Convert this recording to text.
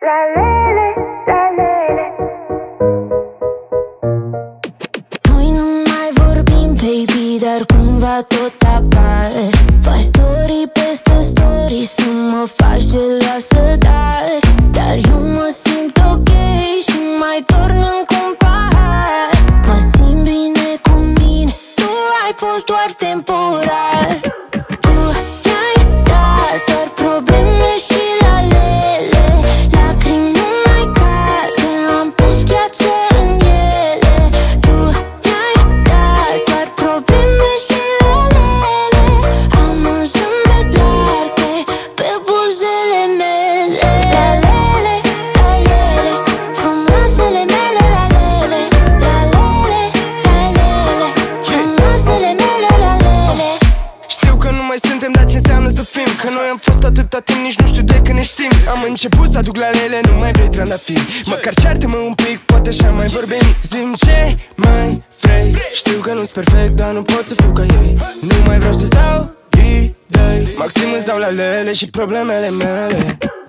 la lele, la lele. Noi nu mai vorbim, baby, dar cumva tot apare. Faci story peste story să mă faci geloasă, dar eu mă simt ok și mai torn încă un pahar. Mă simt bine cu mine, tu ai fost doar temporar. Tu mi-ai dat doar probleme și la lele. Lacrimi nu mai cad, că am pus gheață în ele. Tu mi-ai dat doar probleme și la lele. Am un zâmbet larg pe buzele mele. La lele, la lele, frumoasele mele, la lele. La lele, la lele, frumoasele mele, la lele. Știu că nu mai suntem, dar ce înseamnă să fim? Că noi am fost atâta timp, nici nu știu de când ne știm. Am început să aduc la lele, nu mai vrei trandafiri. Măcar ceartă-mă un pic, poate așa mai vorbim. Zi-mi ce mai vrei. Știu că nu-s perfect, dar nu pot să fiu ca ei. Nu mai vreau să stau idei. Maxim îți dau la lele și problemele mele.